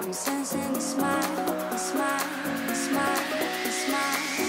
I'm sensing a smile, a smile, a smile, a smile,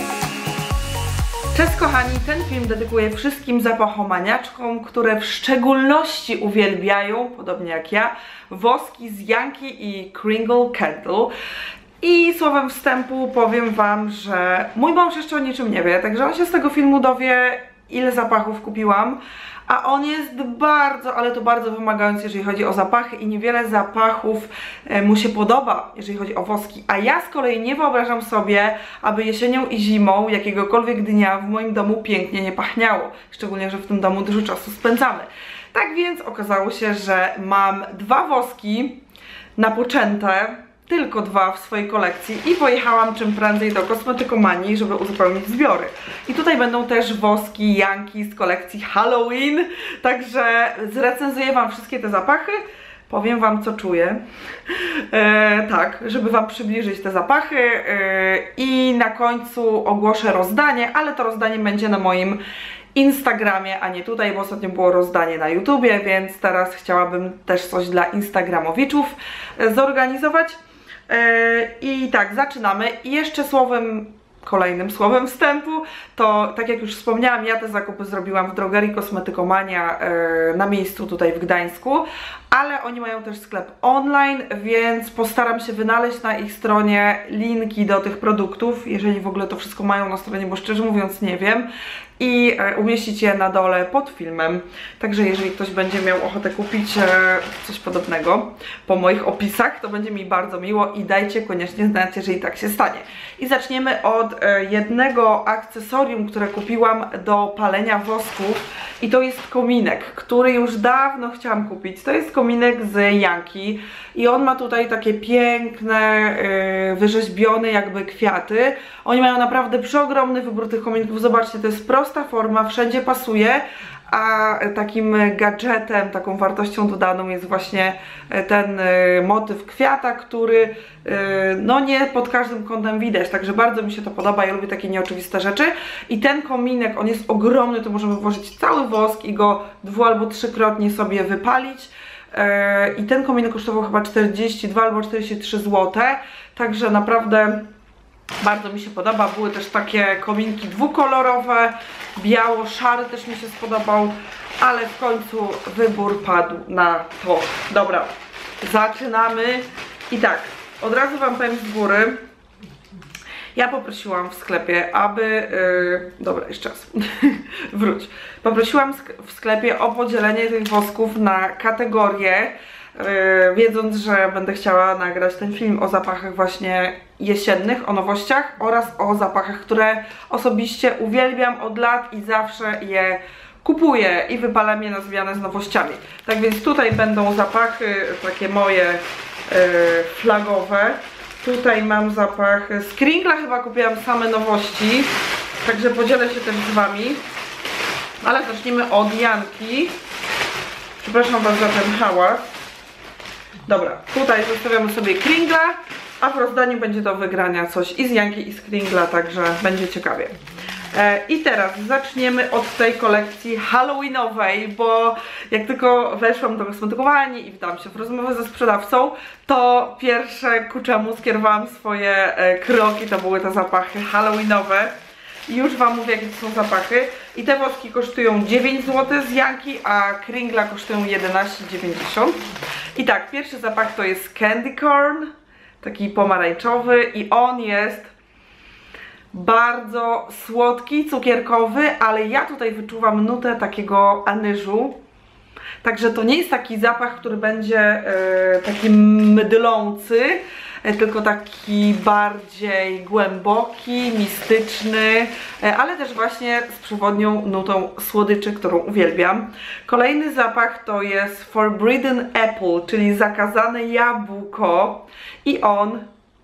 a smile. Cześć kochani, ten film dedykuję wszystkim zapachomaniaczkom, które w szczególności uwielbiają, podobnie jak ja, woski z Yankee i Kringle Candle. I słowem wstępu powiem wam, że mój mąż jeszcze o niczym nie wie, także on się z tego filmu dowie, ile zapachów kupiłam, a on jest bardzo, ale to bardzo wymagający, jeżeli chodzi o zapachy i niewiele zapachów mu się podoba, jeżeli chodzi o woski, a ja z kolei nie wyobrażam sobie, aby jesienią i zimą jakiegokolwiek dnia w moim domu pięknie nie pachniało, szczególnie, że w tym domu dużo czasu spędzamy. Tak więc okazało się, że mam dwa woski napoczęte, tylko dwa w swojej kolekcji i pojechałam czym prędzej do kosmetykomanii, żeby uzupełnić zbiory. I tutaj będą też woski Yankee z kolekcji Halloween, także zrecenzuję wam wszystkie te zapachy, powiem wam co czuję, tak, żeby wam przybliżyć te zapachy i na końcu ogłoszę rozdanie, ale to rozdanie będzie na moim Instagramie, a nie tutaj, bo ostatnio było rozdanie na YouTubie, więc teraz chciałabym też coś dla instagramowiczów zorganizować. I tak, zaczynamy. I jeszcze kolejnym słowem wstępu, to tak jak już wspomniałam, ja te zakupy zrobiłam w drogerii Kosmetykomania na miejscu tutaj w Gdańsku, ale oni mają też sklep online, więc postaram się wynaleźć na ich stronie linki do tych produktów, jeżeli w ogóle to wszystko mają na stronie, bo szczerze mówiąc nie wiem, i umieścić je na dole pod filmem. Także jeżeli ktoś będzie miał ochotę kupić coś podobnego po moich opisach, to będzie mi bardzo miło i dajcie koniecznie znać, jeżeli tak się stanie. I zaczniemy od jednego akcesorium, które kupiłam do palenia wosków, i to jest kominek, który już dawno chciałam kupić. To jest kominek z Yankee i on ma tutaj takie piękne, wyrzeźbione jakby kwiaty. Oni mają naprawdę przeogromny wybór tych kominków. Zobaczcie, to jest prosta forma, wszędzie pasuje, a takim gadżetem, taką wartością dodaną jest właśnie ten motyw kwiata, który no nie pod każdym kątem widać, także bardzo mi się to podoba, ja lubię takie nieoczywiste rzeczy. I ten kominek, on jest ogromny, to możemy włożyć cały wosk i go albo trzykrotnie sobie wypalić. I ten kominek kosztował chyba 42 albo 43 zł, także naprawdę bardzo mi się podoba. Były też takie kominki dwukolorowe, biało-szary też mi się spodobał, ale w końcu wybór padł na to. Dobra, zaczynamy. I tak, od razu wam powiem z góry, ja poprosiłam w sklepie, aby... dobra, jeszcze raz, wróć. Poprosiłam w sklepie o podzielenie tych wosków na kategorie, wiedząc, że będę chciała nagrać ten film o zapachach właśnie jesiennych, o nowościach oraz o zapachach, które osobiście uwielbiam od lat i zawsze je kupuję i wypalam je na zmianę z nowościami. Tak więc tutaj będą zapachy takie moje flagowe. Tutaj mam zapach z Kringla, chyba kupiłam same nowości, także podzielę się też z wami. Ale zacznijmy od Yankee. Przepraszam was za ten hałas. Dobra, tutaj zostawiamy sobie Kringla, a w rozdaniu będzie do wygrania coś i z Yankee, i z Kringla, także będzie ciekawie. I teraz zaczniemy od tej kolekcji halloweenowej, bo jak tylko weszłam do kosmetykomanii i wdałam się w rozmowę ze sprzedawcą, to pierwsze ku czemu skierowałam swoje kroki, to były te zapachy halloweenowe. I już wam mówię, jakie to są zapachy. I te woski kosztują 9 zł z Yankee, a Kringla kosztują 11,90. I tak, pierwszy zapach to jest Candy Corn, taki pomarańczowy, i on jest bardzo słodki, cukierkowy, ale ja tutaj wyczuwam nutę takiego anyżu. Także to nie jest taki zapach, który będzie taki mdlący, tylko taki bardziej głęboki, mistyczny, ale też właśnie z przewodnią nutą słodyczy, którą uwielbiam. Kolejny zapach to jest Forbidden Apple, czyli zakazane jabłko, i on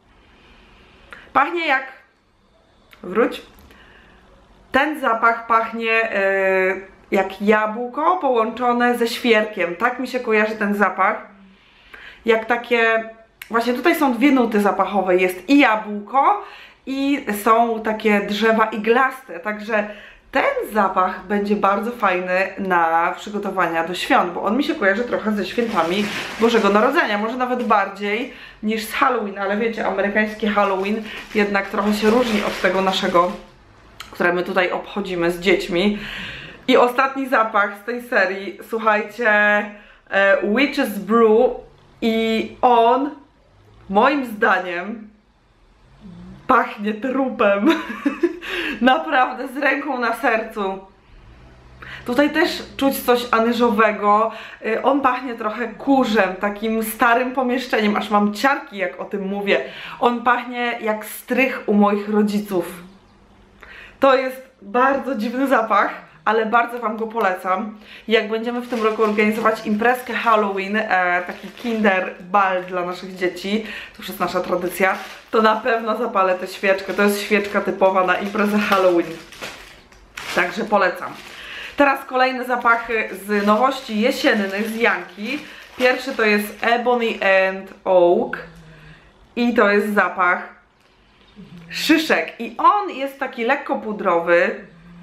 pachnie jak... wróć. Ten zapach pachnie jak jabłko połączone ze świerkiem. Tak mi się kojarzy ten zapach. Jak takie... Właśnie tutaj są dwie nuty zapachowe. Jest i jabłko, i są takie drzewa iglaste. Także ten zapach będzie bardzo fajny na przygotowania do świąt, bo on mi się kojarzy trochę ze świętami Bożego Narodzenia, może nawet bardziej niż z Halloween, ale wiecie, amerykański Halloween jednak trochę się różni od tego naszego, które my tutaj obchodzimy z dziećmi. I ostatni zapach z tej serii, słuchajcie, Witch's Brew, i on moim zdaniem pachnie trupem. Naprawdę, z ręką na sercu. Tutaj też czuć coś anyżowego. On pachnie trochę kurzem, takim starym pomieszczeniem, aż mam ciarki jak o tym mówię. On pachnie jak strych u moich rodziców. To jest bardzo dziwny zapach, ale bardzo Wam go polecam. Jak będziemy w tym roku organizować imprezkę Halloween, taki kinder ball dla naszych dzieci, to już jest nasza tradycja, to na pewno zapalę tę świeczkę. To jest świeczka typowa na imprezę Halloween. Także polecam. Teraz kolejne zapachy z nowości jesiennych z Janki. Pierwszy to jest Ebony and Oak i to jest zapach szyszek. I on jest taki lekko pudrowy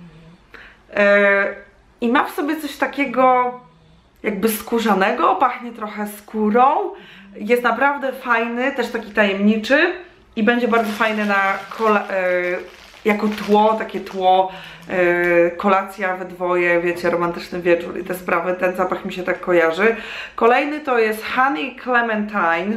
i ma w sobie coś takiego jakby skórzanego, pachnie trochę skórą. Jest naprawdę fajny, też taki tajemniczy i będzie bardzo fajny na jako tło, takie tło, kolacja we dwoje, wiecie, romantyczny wieczór i te sprawy. Ten zapach mi się tak kojarzy. Kolejny to jest Honey Clementine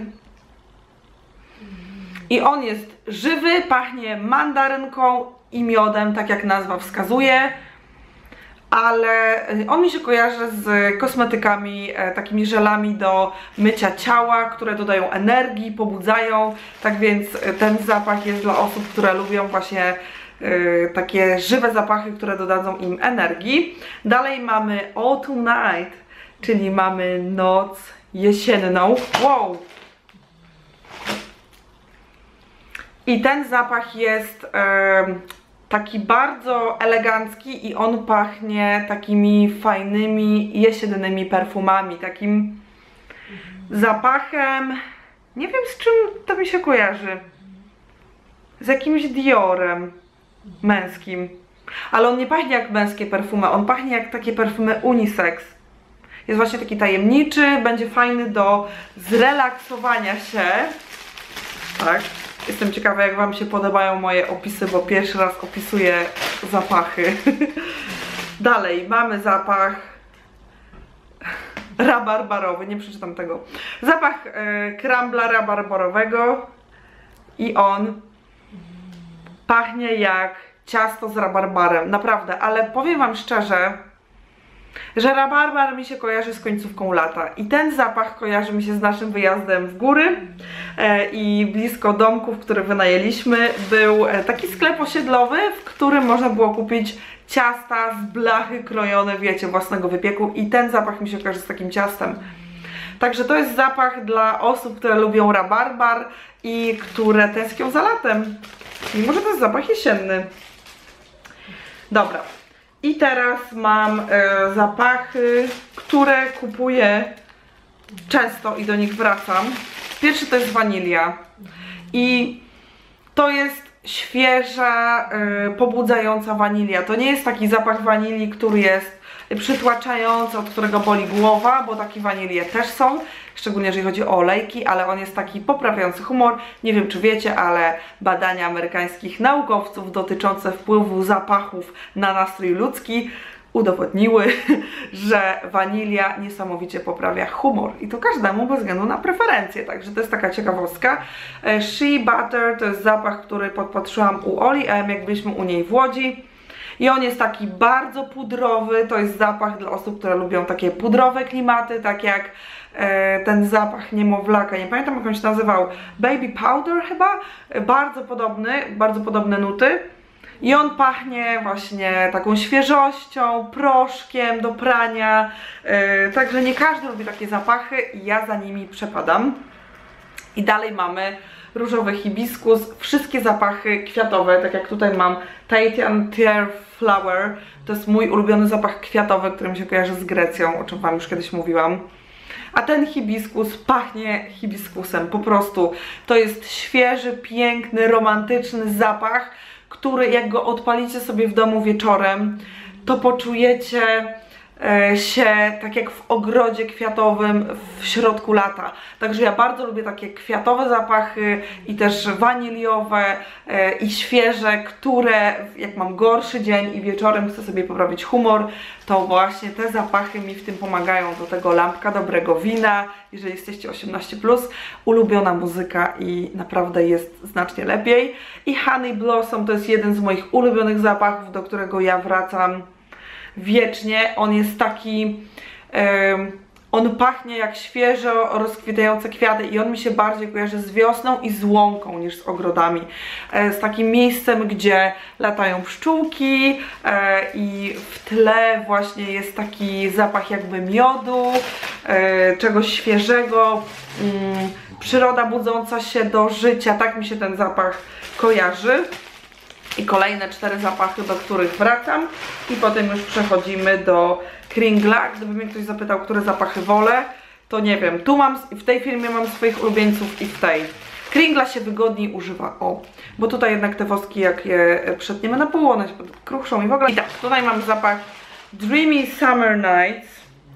i on jest żywy, pachnie mandarynką i miodem, tak jak nazwa wskazuje, ale on mi się kojarzy z kosmetykami, takimi żelami do mycia ciała, które dodają energii, pobudzają, tak więc ten zapach jest dla osób, które lubią właśnie takie żywe zapachy, które dodadzą im energii. Dalej mamy Autumn Night, czyli mamy noc jesienną. Wow! I ten zapach jest taki bardzo elegancki i on pachnie takimi fajnymi jesiennymi perfumami, takim zapachem, nie wiem z czym to mi się kojarzy, z jakimś Diorem męskim, ale on nie pachnie jak męskie perfumy, on pachnie jak takie perfumy unisex. Jest właśnie taki tajemniczy, będzie fajny do zrelaksowania się, tak? Jestem ciekawa, jak Wam się podobają moje opisy, bo pierwszy raz opisuję zapachy. Dalej mamy zapach rabarbarowy, nie przeczytam tego. Zapach krambla rabarbarowego i on pachnie jak ciasto z rabarbarem, naprawdę, ale powiem Wam szczerze, że rabarbar mi się kojarzy z końcówką lata i ten zapach kojarzy mi się z naszym wyjazdem w góry i blisko domków, które wynajęliśmy, był taki sklep osiedlowy, w którym można było kupić ciasta z blachy krojone, wiecie, własnego wypieku i ten zapach mi się kojarzy z takim ciastem. Także to jest zapach dla osób, które lubią rabarbar i które tęsknią za latem, mimo że to jest zapach jesienny. Dobra. I teraz mam zapachy, które kupuję często i do nich wracam. Pierwszy to jest wanilia i to jest świeża, pobudzająca wanilia. To nie jest taki zapach wanilii, który jest przytłaczający, od którego boli głowa, bo takie wanilie też są, szczególnie jeżeli chodzi o olejki, ale on jest taki poprawiający humor. Nie wiem, czy wiecie, ale badania amerykańskich naukowców dotyczące wpływu zapachów na nastrój ludzki udowodniły, że wanilia niesamowicie poprawia humor i to każdemu bez względu na preferencje, także to jest taka ciekawostka. Shea Butter to jest zapach, który podpatrzyłam u Oli M, jak byliśmy u niej w Łodzi i on jest taki bardzo pudrowy, to jest zapach dla osób, które lubią takie pudrowe klimaty, tak jak ten zapach niemowlaka, nie pamiętam jak on się nazywał, Baby Powder chyba, bardzo podobne nuty. I on pachnie właśnie taką świeżością, proszkiem do prania, także nie każdy lubi takie zapachy i ja za nimi przepadam. I dalej mamy różowy hibiskus, wszystkie zapachy kwiatowe, tak jak tutaj mam Tahitian Tear Flower, to jest mój ulubiony zapach kwiatowy, który mi się kojarzy z Grecją, o czym Wam już kiedyś mówiłam. A ten hibiskus pachnie hibiskusem, po prostu to jest świeży, piękny, romantyczny zapach, który jak go odpalicie sobie w domu wieczorem, to poczujecie się tak jak w ogrodzie kwiatowym w środku lata. Także ja bardzo lubię takie kwiatowe zapachy i też waniliowe i świeże, które jak mam gorszy dzień i wieczorem chcę sobie poprawić humor, to właśnie te zapachy mi w tym pomagają. Do tego lampka dobrego wina, jeżeli jesteście 18+, ulubiona muzyka i naprawdę jest znacznie lepiej. I Honey Blossom to jest jeden z moich ulubionych zapachów, do którego ja wracam wiecznie. On jest taki, on pachnie jak świeżo rozkwitające kwiaty i on mi się bardziej kojarzy z wiosną i z łąką niż z ogrodami. Z takim miejscem, gdzie latają pszczółki i w tle właśnie jest taki zapach jakby miodu, czegoś świeżego, przyroda budząca się do życia. Tak mi się ten zapach kojarzy. I kolejne 4 zapachy, do których wracam i potem już przechodzimy do Kringla. Gdyby mnie ktoś zapytał, które zapachy wolę, to nie wiem. Tu mam, w tej firmie mam swoich ulubieńców i w tej. Kringla się wygodniej używa, bo tutaj jednak te woski, jak je przetniemy na pół, one się kruszą i w ogóle. I tak, tutaj mam zapach Dreamy Summer Nights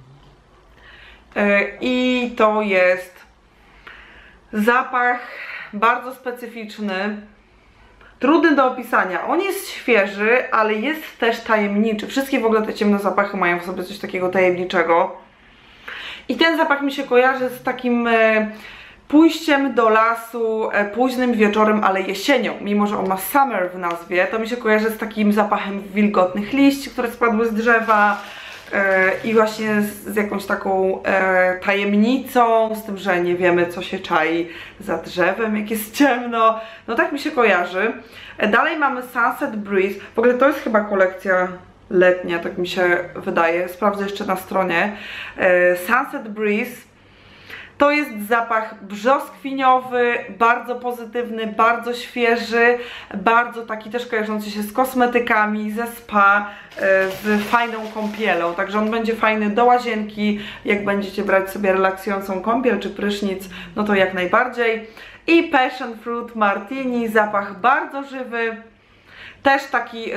i to jest zapach bardzo specyficzny, trudny do opisania. On jest świeży, ale jest też tajemniczy. Wszystkie w ogóle te ciemne zapachy mają w sobie coś takiego tajemniczego. I ten zapach mi się kojarzy z takim pójściem do lasu późnym wieczorem, ale jesienią. Mimo że on ma summer w nazwie, to mi się kojarzy z takim zapachem wilgotnych liści, które spadły z drzewa. I właśnie z jakąś taką tajemnicą, z tym, że nie wiemy, co się czai za drzewem, jak jest ciemno. No tak mi się kojarzy. Dalej mamy Sunset Breeze. W ogóle to jest chyba kolekcja letnia, tak mi się wydaje. Sprawdzę jeszcze na stronie. Sunset Breeze to jest zapach brzoskwiniowy, bardzo pozytywny, bardzo świeży, bardzo taki też kojarzący się z kosmetykami, ze spa, z fajną kąpielą. Także on będzie fajny do łazienki, jak będziecie brać sobie relaksującą kąpiel czy prysznic, no to jak najbardziej. I Passion Fruit Martini, zapach bardzo żywy, też taki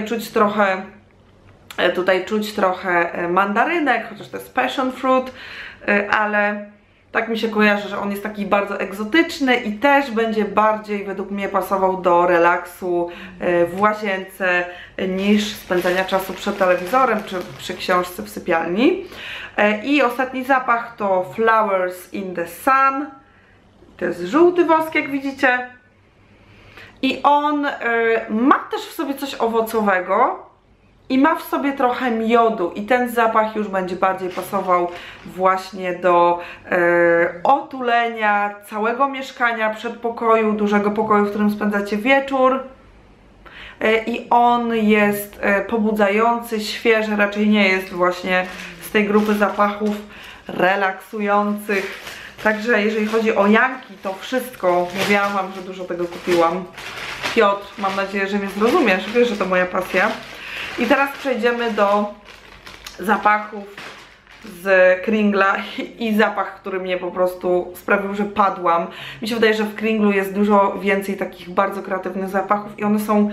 tutaj czuć trochę mandarynek, chociaż to jest Passion Fruit, ale tak mi się kojarzy, że on jest taki bardzo egzotyczny i też będzie bardziej według mnie pasował do relaksu w łazience niż spędzania czasu przed telewizorem czy przy książce w sypialni. I ostatni zapach to Flowers in the Sun. To jest żółty wosk, jak widzicie. I on ma też w sobie coś owocowego. I ma w sobie trochę miodu i ten zapach już będzie bardziej pasował właśnie do otulenia całego mieszkania, przedpokoju, dużego pokoju, w którym spędzacie wieczór. I on jest pobudzający, świeży, raczej nie jest właśnie z tej grupy zapachów relaksujących. Także jeżeli chodzi o Janki, to wszystko. Mówiłam wam, że dużo tego kupiłam. Piotr, mam nadzieję, że mnie zrozumiesz, wiesz, że to moja pasja. I teraz przejdziemy do zapachów z Kringla i zapach, który mnie po prostu sprawił, że padłam. Mi się wydaje, że w Kringlu jest dużo więcej takich bardzo kreatywnych zapachów i one są...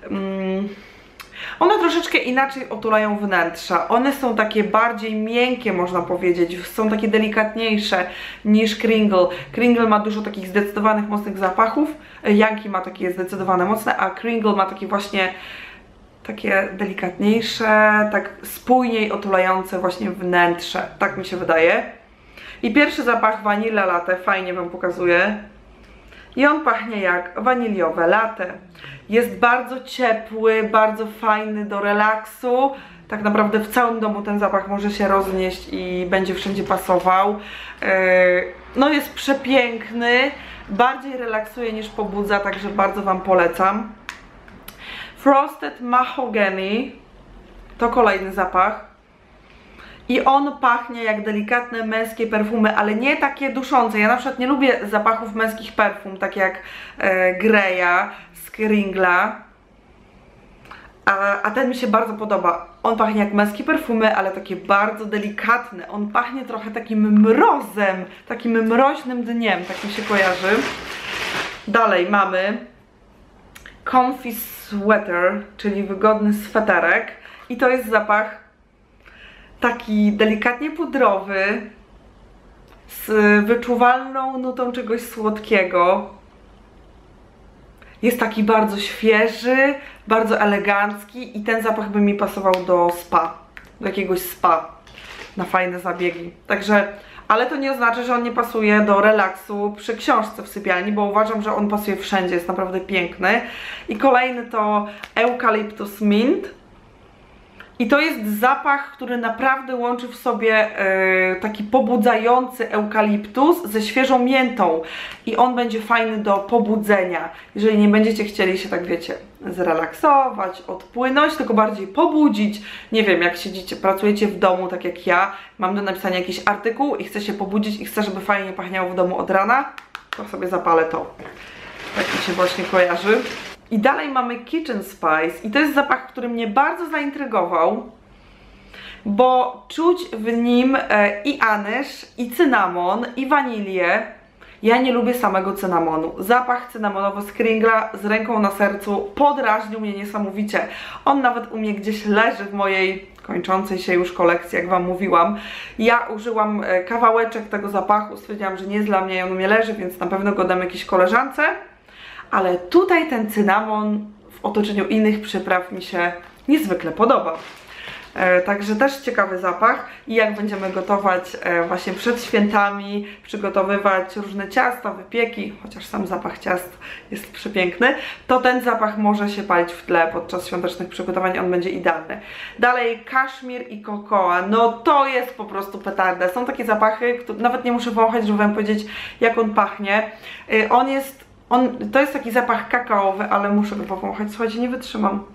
one troszeczkę inaczej otulają wnętrza. One są takie bardziej miękkie, można powiedzieć. Są takie delikatniejsze niż Kringle. Kringle ma dużo takich zdecydowanych, mocnych zapachów. Janki ma takie zdecydowane, mocne, a Kringle ma takie właśnie... takie delikatniejsze, tak spójniej otulające właśnie wnętrze, tak mi się wydaje. I pierwszy zapach Vanilla Latte, fajnie wam pokazuję. I on pachnie jak waniliowe latte. Jest bardzo ciepły, bardzo fajny do relaksu. Tak naprawdę w całym domu ten zapach może się roznieść i będzie wszędzie pasował. No jest przepiękny, bardziej relaksuje niż pobudza, także bardzo wam polecam. Frosted Mahogany to kolejny zapach i on pachnie jak delikatne męskie perfumy, ale nie takie duszące. Ja na przykład nie lubię zapachów męskich perfum, tak jak Greya z Kringla, a ten mi się bardzo podoba. On pachnie jak męskie perfumy, ale takie bardzo delikatne. On pachnie trochę takim mrozem, takim mroźnym dniem, tak mi się kojarzy. Dalej mamy Comfy Sweater, czyli wygodny sweterek. I to jest zapach taki delikatnie pudrowy, z wyczuwalną nutą czegoś słodkiego. Jest taki bardzo świeży, bardzo elegancki i ten zapach by mi pasował do spa, do jakiegoś spa, na fajne zabiegi. Także, ale to nie oznacza, że on nie pasuje do relaksu przy książce w sypialni, bo uważam, że on pasuje wszędzie, jest naprawdę piękny. I kolejny to Eucalyptus Mint. I to jest zapach, który naprawdę łączy w sobie taki pobudzający eukaliptus ze świeżą miętą. I on będzie fajny do pobudzenia. Jeżeli nie będziecie chcieli się, tak wiecie, zrelaksować, odpłynąć, tylko bardziej pobudzić. Nie wiem, jak siedzicie, pracujecie w domu, tak jak ja, mam do napisania jakiś artykuł i chcę się pobudzić i chcę, żeby fajnie pachniało w domu od rana, to sobie zapalę to. Tak mi się właśnie kojarzy. I dalej mamy Kitchen Spice i to jest zapach, który mnie bardzo zaintrygował, bo czuć w nim i anyż, i cynamon, i wanilię. Ja nie lubię samego cynamonu. Zapach cynamonowy z Kringla z ręką na sercu podrażnił mnie niesamowicie. On nawet u mnie gdzieś leży w mojej kończącej się już kolekcji, jak wam mówiłam. Ja użyłam kawałeczek tego zapachu, stwierdziłam, że nie jest dla mnie i on u mnie leży, więc na pewno go dam jakiejś koleżance. Ale tutaj ten cynamon w otoczeniu innych przypraw mi się niezwykle podoba. Także też ciekawy zapach i jak będziemy gotować właśnie przed świętami, przygotowywać różne ciasta, wypieki, chociaż sam zapach ciast jest przepiękny, to ten zapach może się palić w tle podczas świątecznych przygotowań, on będzie idealny. Dalej kaszmir i kokoa, no to jest po prostu petarda. Są takie zapachy, które nawet nie muszę wąchać, żeby wam powiedzieć, jak on pachnie. To jest taki zapach kakaowy, ale muszę go powąchać. Słuchajcie, nie wytrzymam.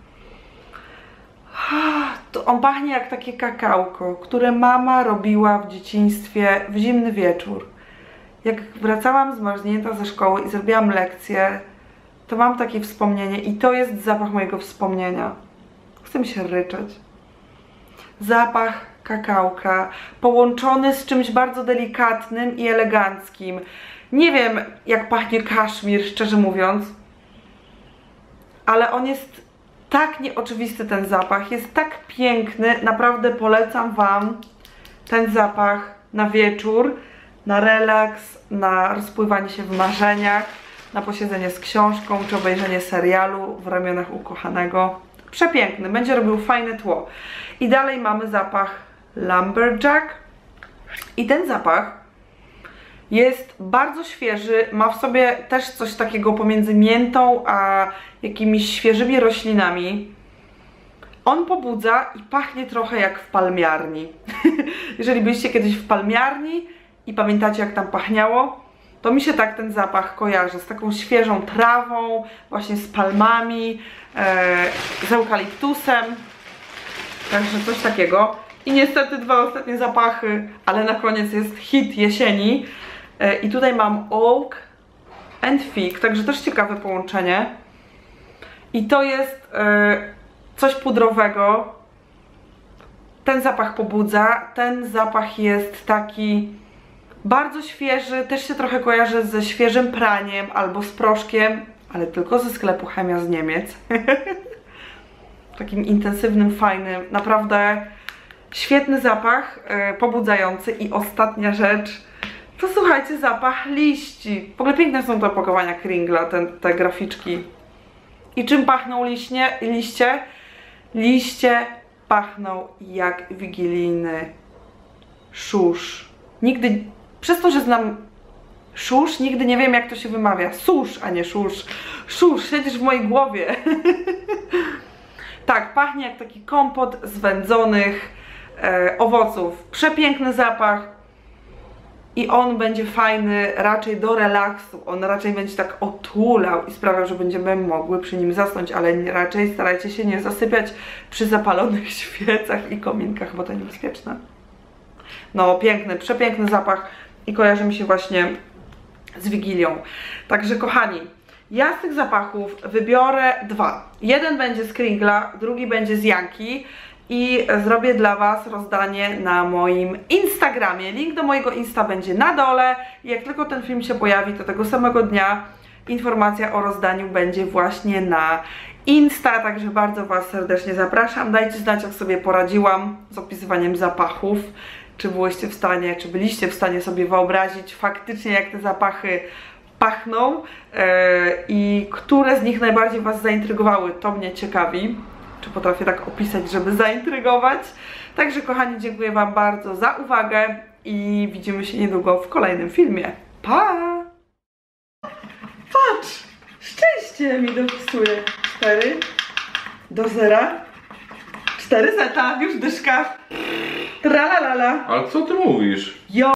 To on pachnie jak takie kakałko, które mama robiła w dzieciństwie w zimny wieczór. Jak wracałam zmarznięta ze szkoły i zrobiłam lekcję, to mam takie wspomnienie i to jest zapach mojego wspomnienia. Chce mi się ryczeć. Zapach kakałka połączony z czymś bardzo delikatnym i eleganckim. Nie wiem, jak pachnie kaszmir, szczerze mówiąc, ale on jest tak nieoczywisty, ten zapach, jest tak piękny, naprawdę polecam wam ten zapach na wieczór, na relaks, na rozpływanie się w marzeniach, na posiedzenie z książką, czy obejrzenie serialu w ramionach ukochanego. Przepiękny, będzie robił fajne tło. I dalej mamy zapach Lumberjack i ten zapach jest bardzo świeży, ma w sobie też coś takiego pomiędzy miętą a jakimiś świeżymi roślinami. On pobudza i pachnie trochę jak w palmiarni. Jeżeli byliście kiedyś w palmiarni i pamiętacie, jak tam pachniało, to mi się tak ten zapach kojarzy z taką świeżą trawą, właśnie z palmami, z eukaliptusem. Także coś takiego. I niestety dwa ostatnie zapachy, ale na koniec jest hit jesieni. I tutaj mam Oak and Fig, także też ciekawe połączenie. I to jest coś pudrowego. Ten zapach pobudza, ten zapach jest taki bardzo świeży, też się trochę kojarzy ze świeżym praniem albo z proszkiem, ale tylko ze sklepu Chemia z Niemiec. Takim intensywnym, fajnym, naprawdę świetny zapach, pobudzający. I ostatnia rzecz, to słuchajcie, zapach liści. W ogóle piękne są te opakowania Kringla, te graficzki. I czym pachną liście? Liście pachną jak wigilijny szusz. Nigdy, przez to, że znam szusz, nigdy nie wiem, jak to się wymawia. Susz, a nie szusz. Szusz, siedzisz w mojej głowie. Tak, pachnie jak taki kompot z wędzonych owoców. Przepiękny zapach. I on będzie fajny raczej do relaksu, on raczej będzie tak otulał i sprawiał, że będziemy mogły przy nim zasnąć, ale raczej starajcie się nie zasypiać przy zapalonych świecach i kominkach, bo to niebezpieczne. No piękny, przepiękny zapach i kojarzy mi się właśnie z Wigilią. Także kochani, ja z tych zapachów wybiorę dwa. Jeden będzie z Kringla, drugi będzie z Janki. I zrobię dla was rozdanie na moim Instagramie. Link do mojego Insta będzie na dole. I jak tylko ten film się pojawi, to tego samego dnia informacja o rozdaniu będzie właśnie na Insta, także bardzo Was serdecznie zapraszam. Dajcie znać, jak sobie poradziłam z opisywaniem zapachów. Czy byłyście w stanie, czy byliście w stanie sobie wyobrazić faktycznie, jak te zapachy pachną i które z nich najbardziej Was zaintrygowały. To mnie ciekawi, czy potrafię tak opisać, żeby zaintrygować. Także kochani, dziękuję Wam bardzo za uwagę i widzimy się niedługo w kolejnym filmie. Pa! Patrz! Szczęście mi dopisuje. 4 do 0. 4 zeta, już dyszka. Tralalala. Ale co ty mówisz? Jo!